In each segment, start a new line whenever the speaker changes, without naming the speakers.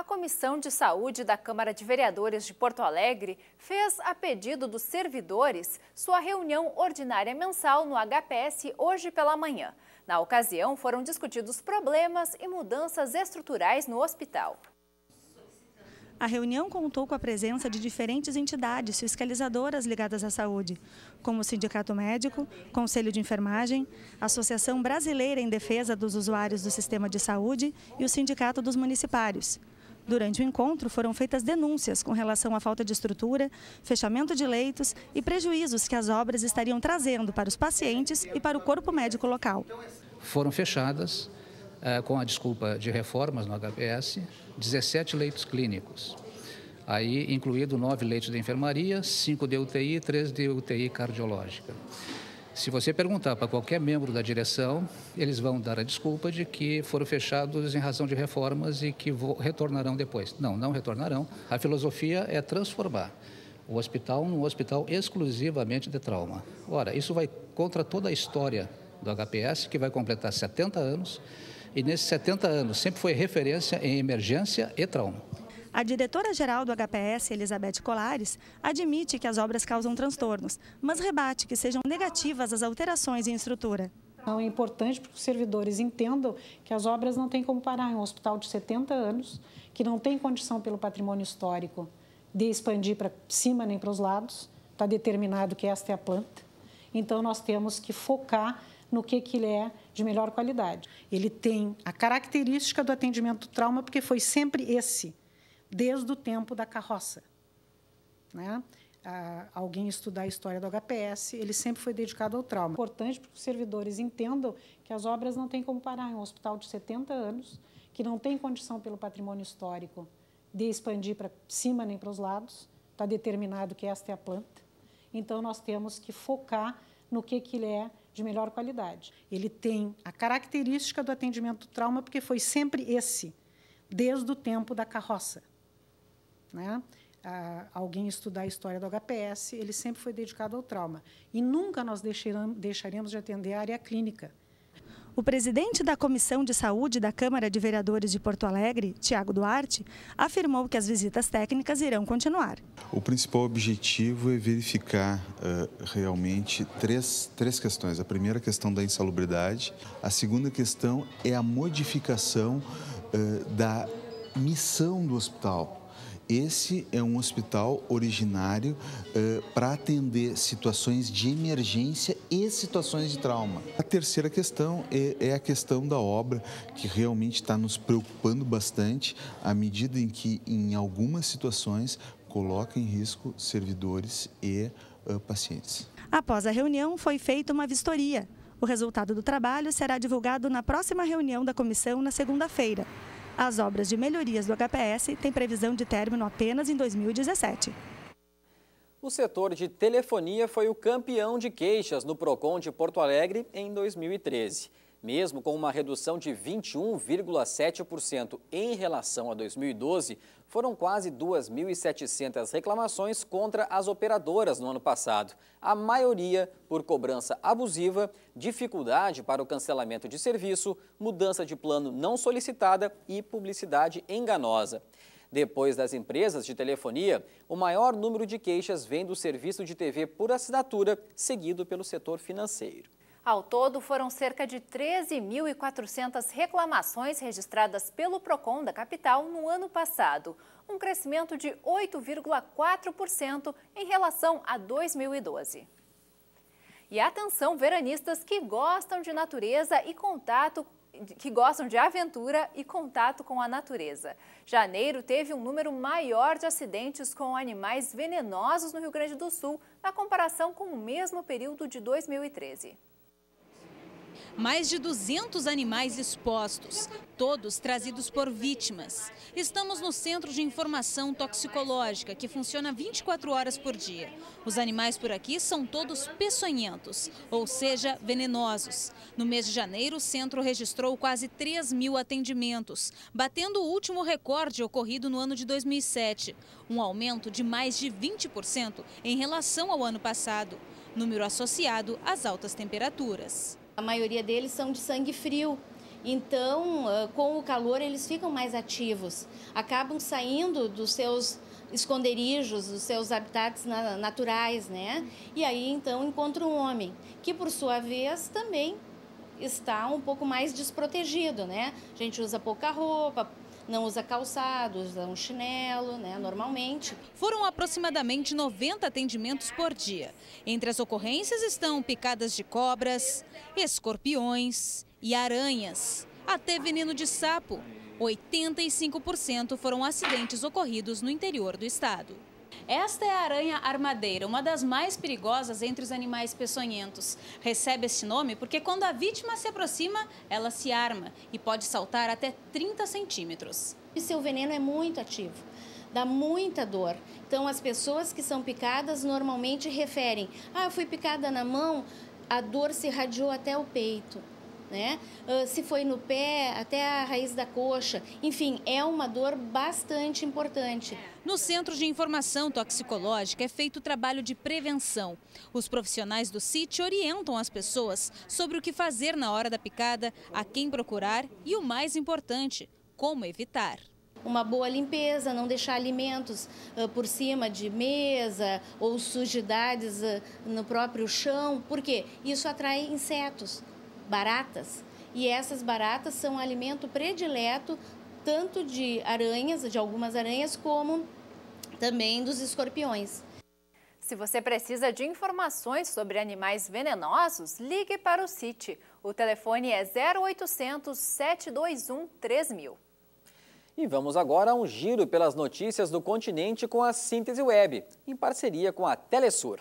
A Comissão de Saúde da Câmara de Vereadores de Porto Alegre fez, a pedido dos servidores, sua reunião ordinária mensal no HPS hoje pela manhã. Na ocasião, foram discutidos problemas e mudanças estruturais no hospital.
A reunião contou com a presença de diferentes entidades fiscalizadoras ligadas à saúde, como o Sindicato Médico, Conselho de Enfermagem, Associação Brasileira em Defesa dos Usuários do Sistema de Saúde e o Sindicato dos Municipários. Durante o encontro, foram feitas denúncias com relação à falta de estrutura, fechamento de leitos e prejuízos que as obras estariam trazendo para os pacientes e para o corpo médico local.
Foram fechadas, com a desculpa de reformas no HPS, 17 leitos clínicos, aí incluído 9 leitos de enfermaria, 5 de UTI e 3 de UTI cardiológica. Se você perguntar para qualquer membro da direção, eles vão dar a desculpa de que foram fechados em razão de reformas e que retornarão depois. Não, não retornarão. A filosofia é transformar o hospital num hospital exclusivamente de trauma. Ora, isso vai contra toda a história do HPS, que vai completar 70 anos, e nesses 70 anos sempre foi referência em emergência e trauma.
A diretora-geral do HPS, Elizabeth Colares, admite que as obras causam transtornos, mas rebate que sejam negativas as alterações em estrutura.
É importante para que os servidores entendam que as obras não têm como parar em um hospital de 70 anos, que não tem condição pelo patrimônio histórico de expandir para cima nem para os lados, está determinado que esta é a planta. Então, nós temos que focar no que ele é de melhor qualidade. Ele tem a característica do atendimento do trauma, porque foi sempre esse, desde o tempo da carroça. Né? Alguém estudar a história do HPS, ele sempre foi dedicado ao trauma. É importante para que os servidores entendam que as obras não têm como parar em um hospital de 70 anos, que não tem condição pelo patrimônio histórico de expandir para cima nem para os lados, está determinado que esta é a planta. Então, nós temos que focar no que ele é de melhor qualidade. Ele tem a característica do atendimento do trauma, porque foi sempre esse, desde o tempo da carroça. Né? Alguém estudar a história do HPS, ele sempre foi dedicado ao trauma. E nunca nós deixaremos de atender a área clínica.
O presidente da Comissão de Saúde da Câmara de Vereadores de Porto Alegre, Tiago Duarte, afirmou que as visitas técnicas irão continuar.
O principal objetivo é verificar realmente três questões. A primeira questão da insalubridade, a segunda questão é a modificação da missão do hospital. Esse é um hospital originário para atender situações de emergência e situações de trauma. A terceira questão é a questão da obra, que realmente está nos preocupando bastante, à medida em que, em algumas situações, coloca em risco servidores e pacientes.
Após a reunião, foi feita uma vistoria. O resultado do trabalho será divulgado na próxima reunião da comissão na segunda-feira. As obras de melhorias do HPS têm previsão de término apenas em 2017.
O setor de telefonia foi o campeão de queixas no Procon de Porto Alegre em 2013. Mesmo com uma redução de 21,7% em relação a 2012, foram quase 2.700 reclamações contra as operadoras no ano passado. A maioria por cobrança abusiva, dificuldade para o cancelamento de serviço, mudança de plano não solicitada e publicidade enganosa. Depois das empresas de telefonia, o maior número de queixas vem do serviço de TV por assinatura, seguido pelo setor financeiro.
Ao todo, foram cerca de 13.400 reclamações registradas pelo Procon da capital no ano passado, um crescimento de 8,4% em relação a 2012. E atenção, veranistas que gostam de natureza e que gostam de aventura e contato com a natureza. Janeiro teve um número maior de acidentes com animais venenosos no Rio Grande do Sul, na comparação com o mesmo período de 2013.
Mais de 200 animais expostos, todos trazidos por vítimas. Estamos no Centro de Informação Toxicológica, que funciona 24 horas por dia. Os animais por aqui são todos peçonhentos, ou seja, venenosos. No mês de janeiro, o centro registrou quase 3.000 atendimentos, batendo o último recorde ocorrido no ano de 2007. Um aumento de mais de 20% em relação ao ano passado, número associado às altas temperaturas.
A maioria deles são de sangue frio Então, com o calor, eles ficam mais ativos, acabam saindo dos seus esconderijos, dos seus habitats naturais, né? E aí, então, encontra um homem, que, por sua vez, também está um pouco mais desprotegido, né? A gente usa pouca roupa, não usa calçado, usa um chinelo, né, normalmente.
Foram aproximadamente 90 atendimentos por dia. Entre as ocorrências estão picadas de cobras, escorpiões e aranhas, até veneno de sapo. 85% foram acidentes ocorridos no interior do estado. Esta é a aranha armadeira, uma das mais perigosas entre os animais peçonhentos. Recebe esse nome porque quando a vítima se aproxima, ela se arma e pode saltar até 30 centímetros.
E seu veneno é muito ativo, dá muita dor. Então, as pessoas que são picadas normalmente referem: eu fui picada na mão, a dor se irradiou até o peito. Né? Se foi no pé, até a raiz da coxa, enfim, é uma dor bastante importante.
No Centro de Informação Toxicológica é feito o trabalho de prevenção. Os profissionais do CIT orientam as pessoas sobre o que fazer na hora da picada, a quem procurar e, o mais importante, como evitar.
Uma boa limpeza, não deixar alimentos por cima de mesa ou sujidades no próprio chão, porque isso atrai insetos, baratas, e essas baratas são um alimento predileto tanto de aranhas, de algumas aranhas, como também dos escorpiões.
Se você precisa de informações sobre animais venenosos, ligue para o CIT. O telefone é 0800 721 3000.
E vamos agora a um giro pelas notícias do continente com a Síntese Web, em parceria com a Telesur.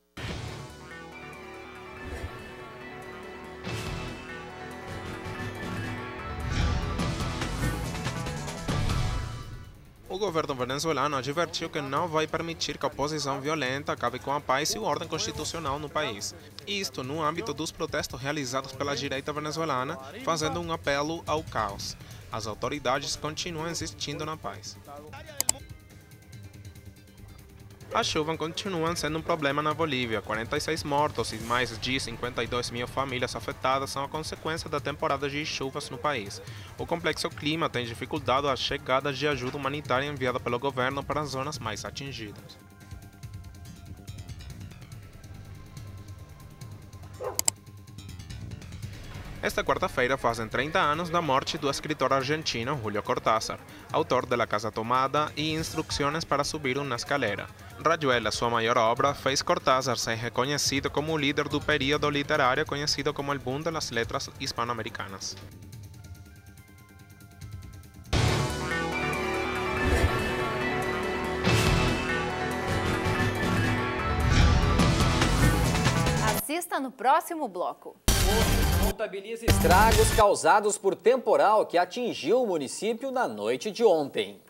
O governo venezuelano advertiu que não vai permitir que a oposição violenta acabe com a paz e a ordem constitucional no país. Isto no âmbito dos protestos realizados pela direita venezuelana, fazendo um apelo ao caos. As autoridades continuam insistindo na paz. As chuvas continuam sendo um problema na Bolívia. 46 mortos e mais de 52 mil famílias afetadas são a consequência da temporada de chuvas no país. O complexo clima tem dificultado a chegada de ajuda humanitária enviada pelo governo para as zonas mais atingidas. Esta quarta-feira fazem 30 anos da morte do escritor argentino Julio Cortázar, autor de La Casa Tomada e Instrucciones para Subir una Escalera. Rayuela, sua maior obra, fez Cortázar ser reconhecido como o líder do período literário conhecido como el boom de las letras hispano-americanas.
Assista no próximo bloco.
Contabiliza estragos causados por temporal que atingiu o município na noite de ontem.